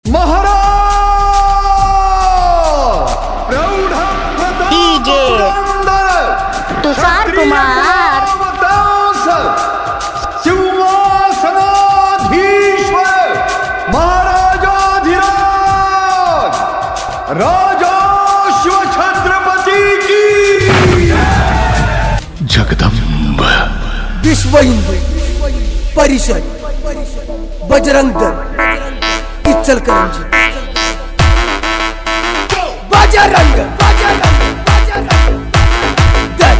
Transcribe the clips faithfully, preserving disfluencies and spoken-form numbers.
महाराज प्रौढ़ डीजे तुषार कुमार सिंहासनाधीश्वर महाराजाधिराज राजा शिव छत्रपति की जगदम्ब विश्व हिंदू परिषद बजरंग दल इचलकरंजी बजरंग बजरंग बजरंग दल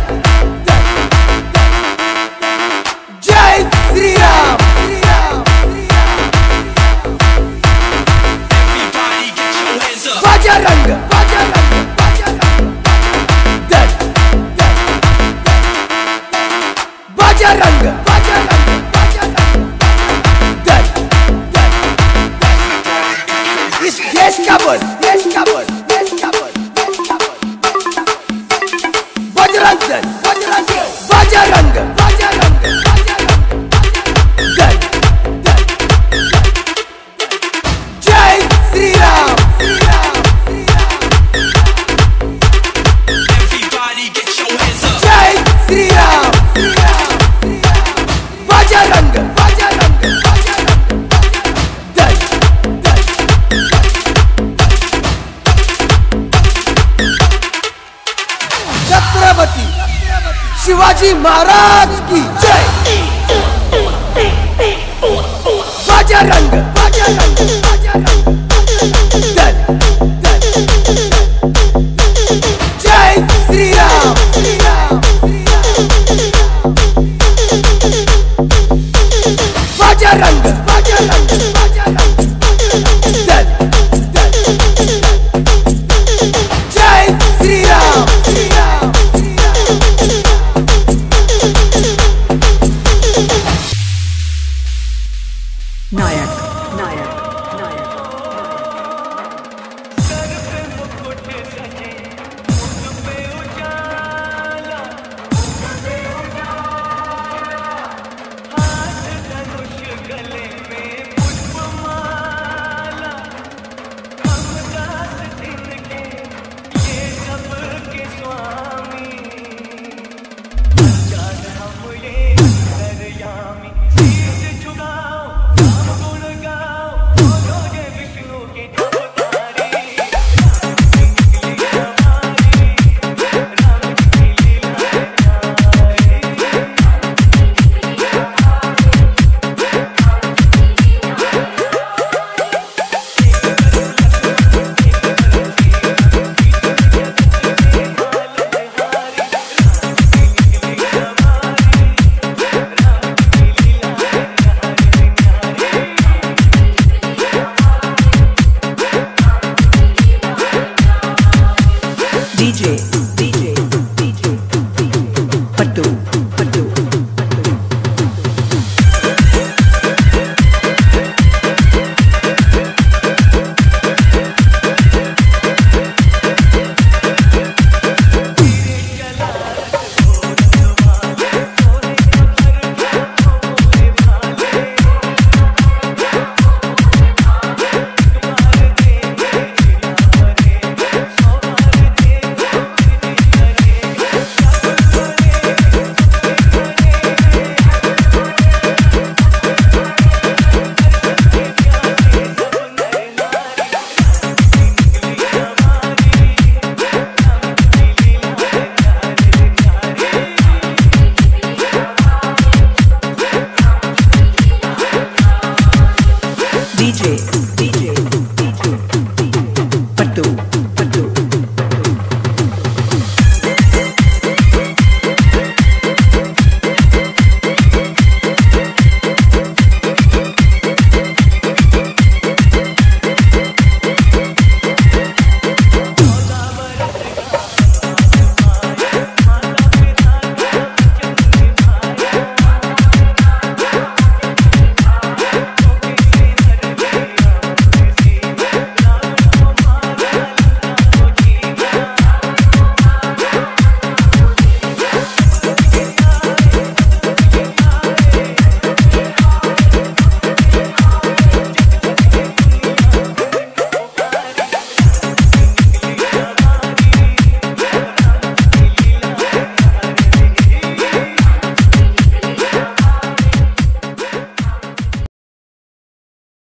जय श्री राम बजरंग बजरंग दल बजरंग बजरंग इस देश का बल देश का बल देश का बल बजरंग दल बजरंग बजरंग बजरंग दल जय श्री राम जय श्री राम बजरंग बजरंग दल छत्रपति शिवाजी महाराज की जय बजरंग।